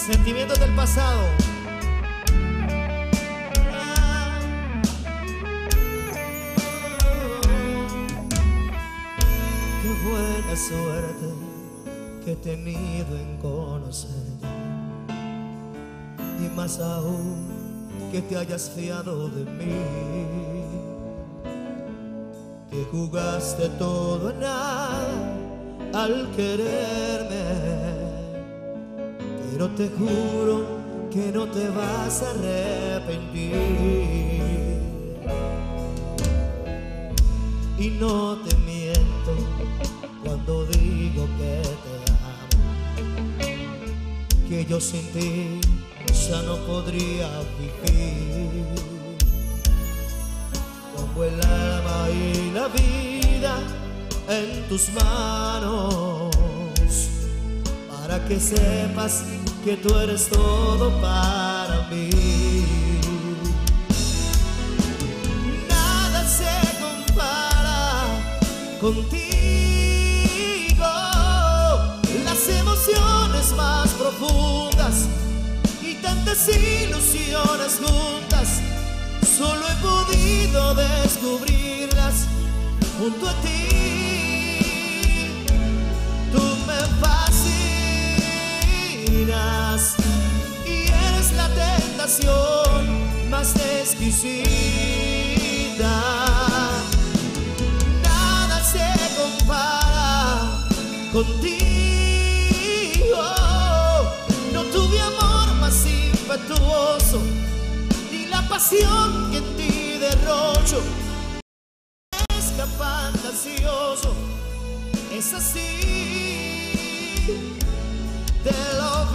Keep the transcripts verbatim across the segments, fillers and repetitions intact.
Sentimientos del pasado. Qué buena suerte que he tenido en conocerte, y más aún que te hayas fiado de mí, que jugaste todo en nada al quererme, pero te juro que no te vas a arrepentir. Y no te miento cuando digo que te amo, que yo sin ti ya no podría vivir. Pongo el alma y la vida en tus manos, para que sepas que tú eres todo para mí. Nada se compara contigo, las emociones más profundas y tantas ilusiones juntas, solo he podido descubrirlas junto a ti. Tú me fascinas y eres la tentación más exquisita. Nada se compara contigo. No tuve amor más impetuoso, ni la pasión que en ti derrocho. Es fantasioso, es así, de lo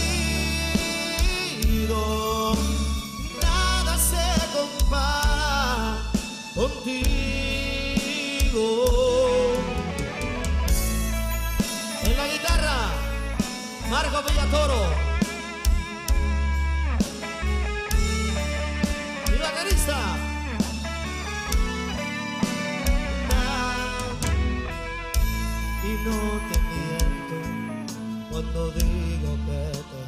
vivido. Nada se compara contigo. En la guitarra, Marco Villatoro. Y la baterista, y no te miento cuando digo que te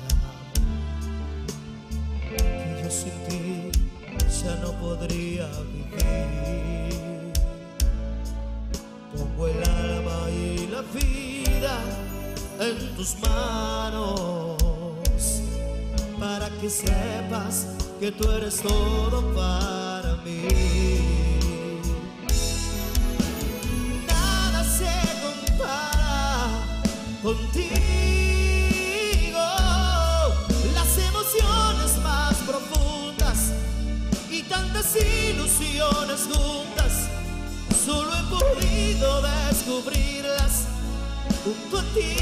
amo, que yo sin ti ya no podría vivir. Pongo el alma y la vida en tus manos, para que sepas que tú eres todo para mí. Contigo, las emociones más profundas y tantas ilusiones juntas, solo he podido descubrirlas junto a ti.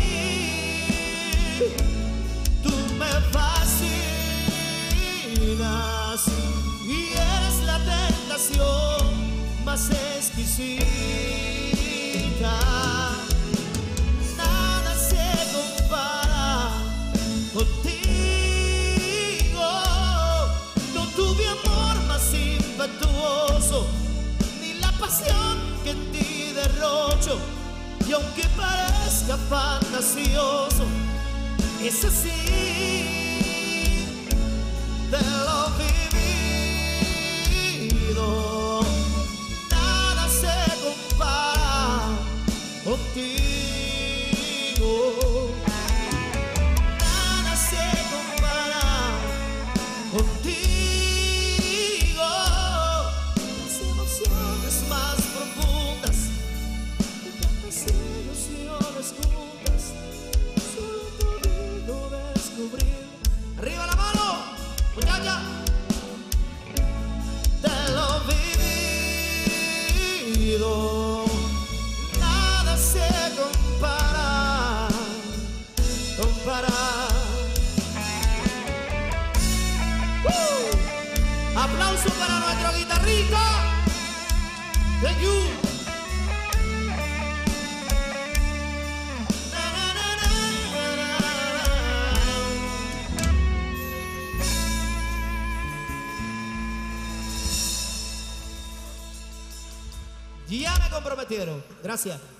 Tú me fascinas y eres la tentación más exquisita. Contigo no tuve amor más impetuoso, ni la pasión que en ti derrocho. Y aunque parezca fantasioso, es así, de lo vivido. Nada se compara contigo. Contigo, las emociones más profundas y tantas ilusiones juntas, solo he podido descubrir. ¡Arriba la mano, muchacha! De lo vivido, nada se compara, compara. Aplauso para nuestro guitarrista. Thank you. Na, na, na, na, na, na. Ya me comprometieron. Gracias.